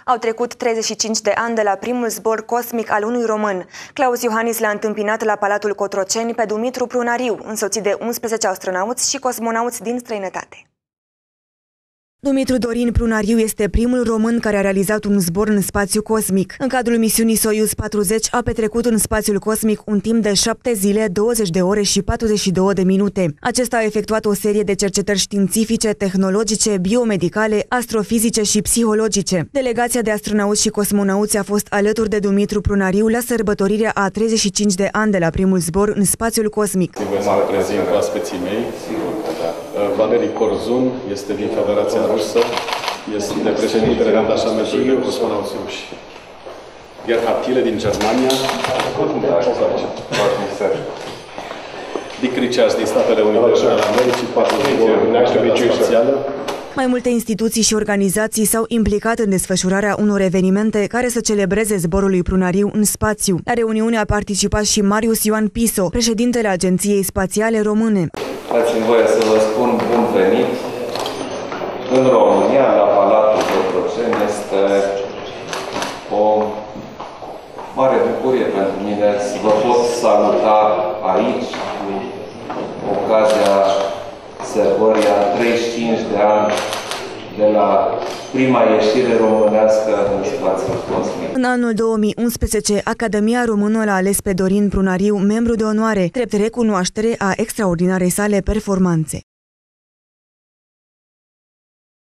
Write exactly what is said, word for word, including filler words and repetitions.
Au trecut treizeci și cinci de ani de la primul zbor cosmic al unui român. Claus Iohannis l-a întâmpinat la Palatul Cotroceni pe Dumitru Prunariu, însoțit de unsprezece astronauți și cosmonauți din străinătate. Dumitru Dorin Prunariu este primul român care a realizat un zbor în spațiu cosmic. În cadrul misiunii Soyuz patruzeci a petrecut în spațiul cosmic un timp de șapte zile, douăzeci de ore și patruzeci și două de minute. Acesta a efectuat o serie de cercetări științifice, tehnologice, biomedicale, astrofizice și psihologice. Delegația de astronauți și cosmonauți a fost alături de Dumitru Prunariu la sărbătorirea a treizeci și cinci de ani de la primul zbor în spațiul cosmic. Vă să prezint oaspeții mei. Valeri Corzun este din Federația Rusă, este președintele Detașamentului de Cosmonauți Ruși. Gerhard Thiele din Germania. Dick Richards din Statele Unite ale Americii, patruzeci spațială. Mai multe instituții și organizații s-au implicat în desfășurarea unor evenimente care să celebreze zborul lui Prunariu în spațiu. La reuniune a participat și Marius Ioan Piso, președintele Agenției Spațiale Române. Dați-mi voie să vă spun bun venit în România, la Palatul Cotroceni. Este o mare bucurie pentru mine să vă pot saluta aici, cu ocazia sărbării a treizeci și cinci de ani de la prima ieșire românească în spațiul cosmic. În anul două mii unsprezece, Academia Română l-a ales pe Dorin Prunariu membru de onoare, drept recunoaștere a extraordinarei sale performanțe.